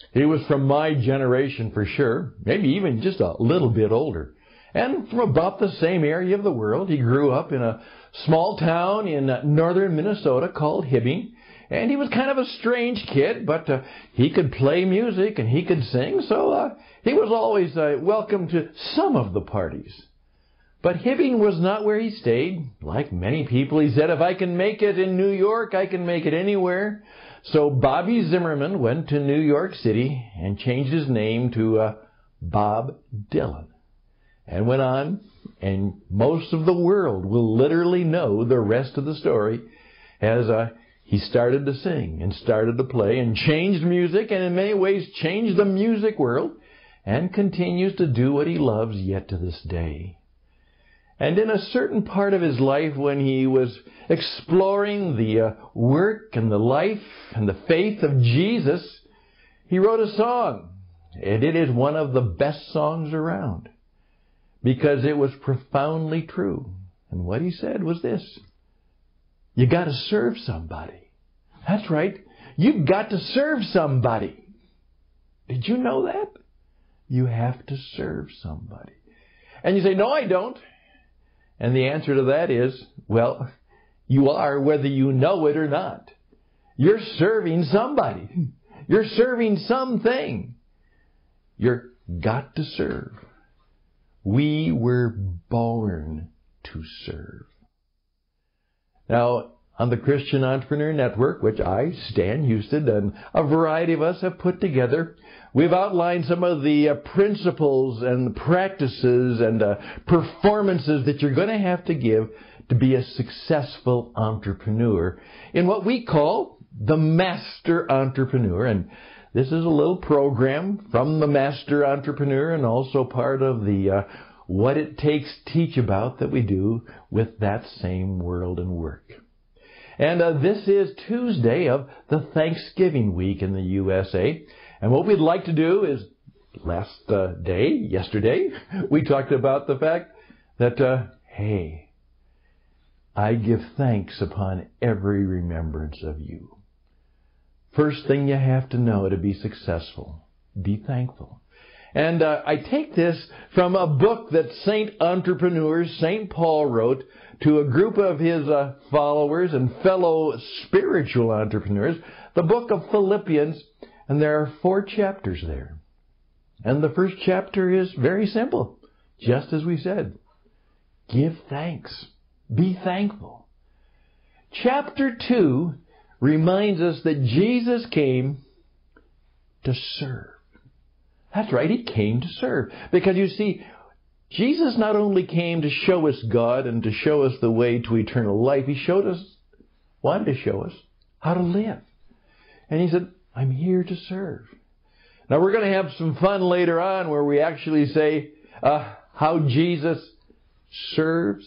He was from my generation for sure, maybe even just a little bit older. And from about the same area of the world. He grew up in a small town in northern Minnesota called Hibbing. And he was kind of a strange kid, but he could play music and he could sing, so he was always welcome to some of the parties. But Hibbing was not where he stayed. Like many people, he said, if I can make it in New York, I can make it anywhere. So Bobby Zimmerman went to New York City and changed his name to Bob Dylan. And went on, and most of the world will literally know the rest of the story as he started to sing and started to play and changed music and in many ways changed the music world and continues to do what he loves yet to this day. And in a certain part of his life when he was exploring the work and the life and the faith of Jesus, he wrote a song. And it is one of the best songs around because it was profoundly true. And what he said was this: you got to serve somebody. That's right. You've got to serve somebody. Did you know that? You have to serve somebody. And you say, no, I don't. And the answer to that is, well, you are whether you know it or not. You're serving somebody. You're serving something. You're got to serve. We were born to serve. Now, on the Christian Entrepreneur Network, which I, Stan Hustad, and a variety of us have put together, we've outlined some of the principles and practices and performances that you're going to have to give to be a successful entrepreneur in what we call the Master Entrepreneur. And this is a little program from the Master Entrepreneur and also part of the What It Takes Teach About that we do with that same world and work. And this is Tuesday of the Thanksgiving week in the USA. And what we'd like to do is, yesterday, we talked about the fact that, hey, I give thanks upon every remembrance of you. First thing you have to know to be successful, be thankful. And I take this from a book that Saint Paul wrote to a group of his followers and fellow spiritual entrepreneurs, the book of Philippians, and there are 4 chapters there. And the first chapter is very simple, just as we said. Give thanks. Be thankful. Chapter 2 reminds us that Jesus came to serve. That's right, He came to serve. Because you see, Jesus not only came to show us God and to show us the way to eternal life, He wanted to show us how to live. And He said, I'm here to serve. Now we're going to have some fun later on where we actually say how Jesus serves,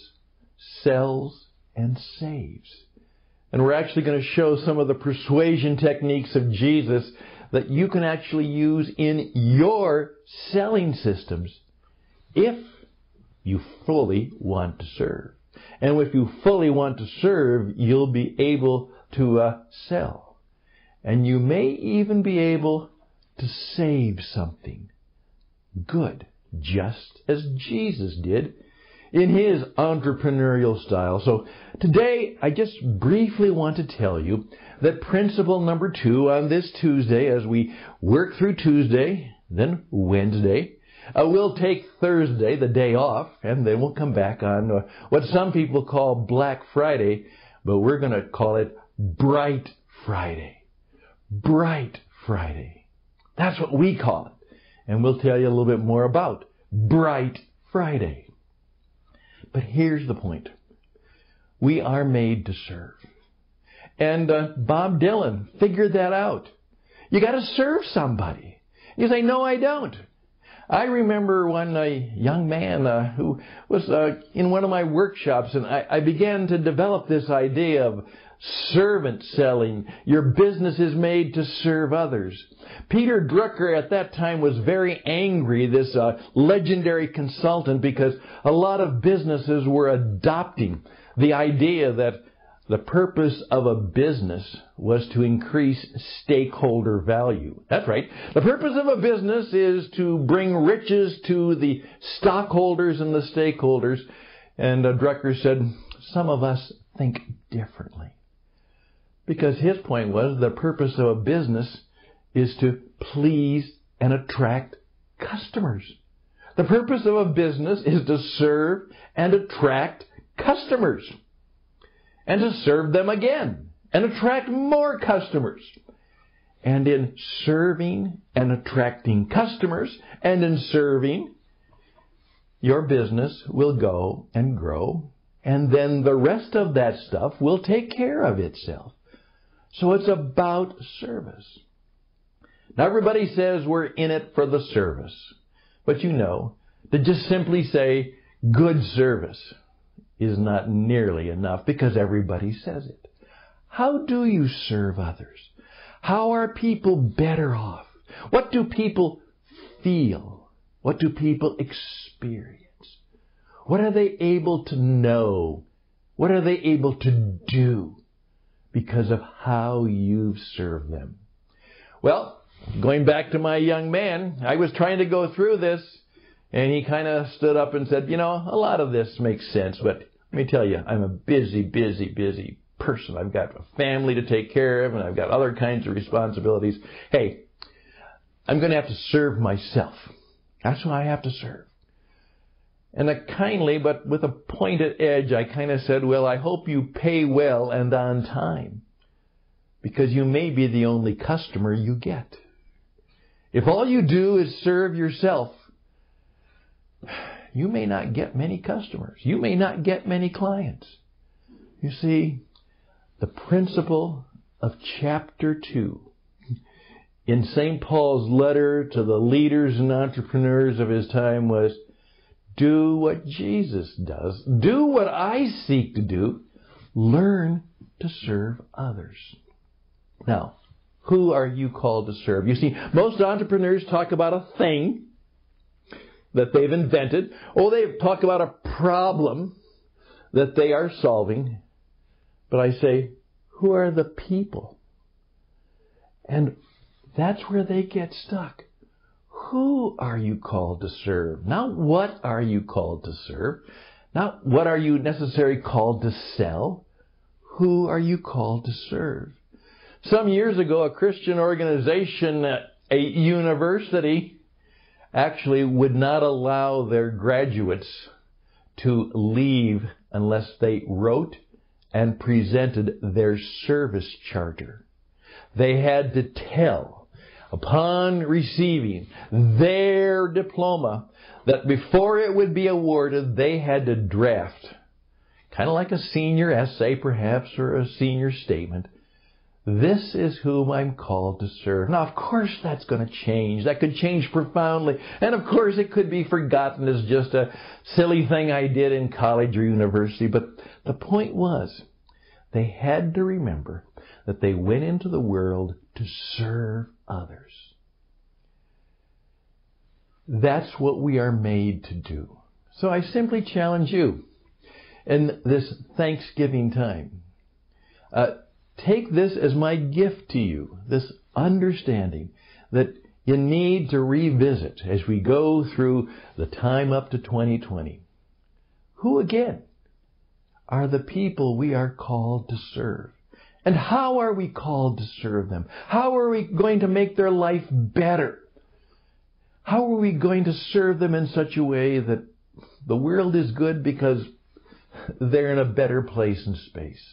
sells, and saves. And we're actually going to show some of the persuasion techniques of Jesus that you can actually use in your selling systems if you fully want to serve. And if you fully want to serve, you'll be able to sell. And you may even be able to save something good, just as Jesus did in His entrepreneurial style. So today, I just briefly want to tell you that principle number 2 on this Tuesday, as we work through Tuesday, then Wednesday, we'll take Thursday, the day off, and then we'll come back on what some people call Black Friday, but we're going to call it Bright Friday. Bright Friday. That's what we call it. And we'll tell you a little bit more about Bright Friday. But here's the point. We are made to serve. And Bob Dylan figured that out. You got to serve somebody. You say, no, I don't. I remember when a young man who was in one of my workshops, and I began to develop this idea of servant selling. Your business is made to serve others. Peter Drucker at that time was very angry, this legendary consultant, because a lot of businesses were adopting the idea that The purpose of a business was to increase stakeholder value. That's right. The purpose of a business is to bring riches to the stockholders and the stakeholders. And Drucker said, some of us think differently. Because his point was the purpose of a business is to please and attract customers. The purpose of a business is to serve and attract customers. And to serve them again. And attract more customers. And in serving and attracting customers and in serving, your business will go and grow. And then the rest of that stuff will take care of itself. So it's about service. Now everybody says we're in it for the service. But you know, to just simply say good service is not nearly enough because everybody says it. How do you serve others? How are people better off? What do people feel? What do people experience? What are they able to know? What are they able to do because of how you've served them? Well, going back to my young man, I was trying to go through this, and he kind of stood up and said, you know, a lot of this makes sense, but let me tell you, I'm a busy person. I've got a family to take care of, and I've got other kinds of responsibilities. Hey, I'm going to have to serve myself. That's who I have to serve. And kindly, but with a pointed edge, I kind of said, well, I hope you pay well and on time, because you may be the only customer you get. If all you do is serve yourself, you may not get many customers. You may not get many clients. You see, the principle of chapter 2 in St. Paul's letter to the leaders and entrepreneurs of his time was, do what Jesus does. Do what I seek to do. Learn to serve others. Now, who are you called to serve? You see, most entrepreneurs talk about a thing that they've invented, or they talk about a problem that they are solving. But I say, who are the people? And that's where they get stuck. Who are you called to serve? Not what are you called to serve. Not what are you necessarily called to sell. Who are you called to serve? Some years ago, a Christian organization, a university, actually would not allow their graduates to leave unless they wrote and presented their service charter. They had to tell, upon receiving their diploma, that before it would be awarded, they had to draft, kind of like a senior essay perhaps, or a senior statement. This is whom I'm called to serve. Now, of course, that's going to change. That could change profoundly. And, of course, it could be forgotten as just a silly thing I did in college or university. But the point was, they had to remember that they went into the world to serve others. That's what we are made to do. So I simply challenge you in this Thanksgiving time. Take this as my gift to you, this understanding that you need to revisit as we go through the time up to 2020. Who, again, are the people we are called to serve? And how are we called to serve them? How are we going to make their life better? How are we going to serve them in such a way that the world is good because they're in a better place and space?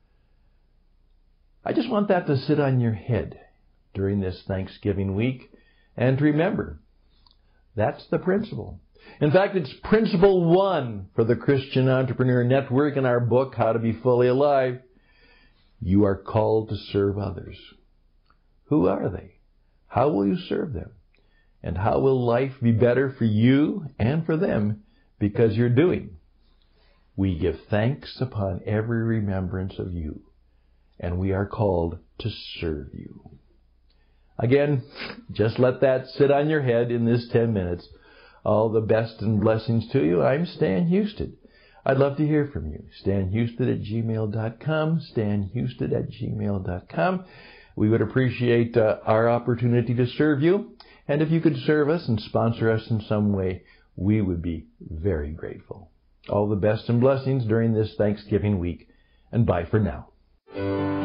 I just want that to sit on your head during this Thanksgiving week. And remember, that's the principle. In fact, it's principle 1 for the Christian Entrepreneur Network in our book, How to Be Fully Alive. You are called to serve others. Who are they? How will you serve them? And how will life be better for you and for them because you're doing? We give thanks upon every remembrance of you. And we are called to serve you. Again, just let that sit on your head in this 10 minutes. All the best and blessings to you. I'm Stan Hustad. I'd love to hear from you. StanHustad@gmail.com, StanHustad@gmail.com. We would appreciate our opportunity to serve you. And if you could serve us and sponsor us in some way, we would be very grateful. All the best and blessings during this Thanksgiving week. And bye for now.